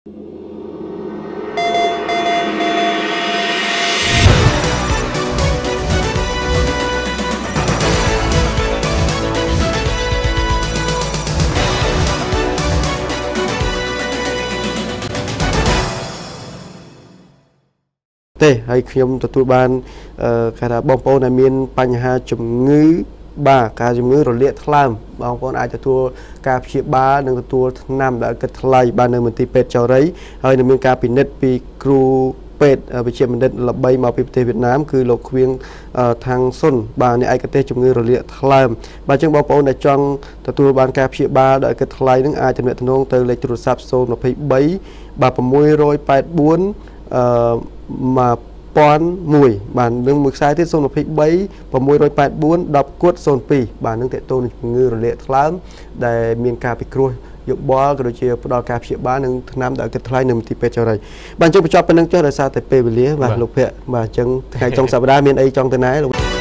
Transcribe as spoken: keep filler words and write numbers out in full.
thế hayខ្ញុំទទួលបានគេថាបងប្អូនដែលមានបញ្ហាជំងឺបាទការជំងឺរលាកថ្លើមបងប្អូនអាចទទួលការព្យាបាលនិងទទួលថ្នាំដែលគិតថ្លៃបាននៅមន្ទីរពេទ្យចៅរៃហើយនឹងមានការពិនិត្យពីគ្រូពេទ្យវិជ្ជាបណ្ឌិតល្បីមកពីប្រទេសវៀតណាមគឺលោកខៀងថាំងសុនបាទនៃឯកទេសជំងឺរលាកថ្លើមបាទអញ្ចឹងបងប្អូនដែលចង់ទទួលបានការព្យាបាលដោយគិតថ្លៃនឹងអាចទំនាក់ទំនងទៅលេខទូរស័ព្ទ ศูนย์ ยี่สิบสาม បាទ หก แปด สี่ អឺ một មួយបាទនឹងមួយខ្សែទៀត ศูนย์ ยี่สิบสาม หก แปด สี่ ដប់ គួត ศูนย์ สอง បាទនឹងតេតូនជំងឺរលាកថ្លើមដែលមានការពិគ្រោះយោបល់ក៏ដូចជាផ្ដល់ការព្យាបាលនិងថ្នាំដែលគិតថ្លៃនៅមន្ទីរពេទ្យចៅរៃបាទអញ្ចឹងបញ្ចប់ប៉ុណ្្នឹងចុះដោយសារតែពេលវេលាបាទលោកភ័ក្របាទអញ្ចឹងថ្ងៃចុងសប្តាហ៍មានអីចង់ទៅណែលោក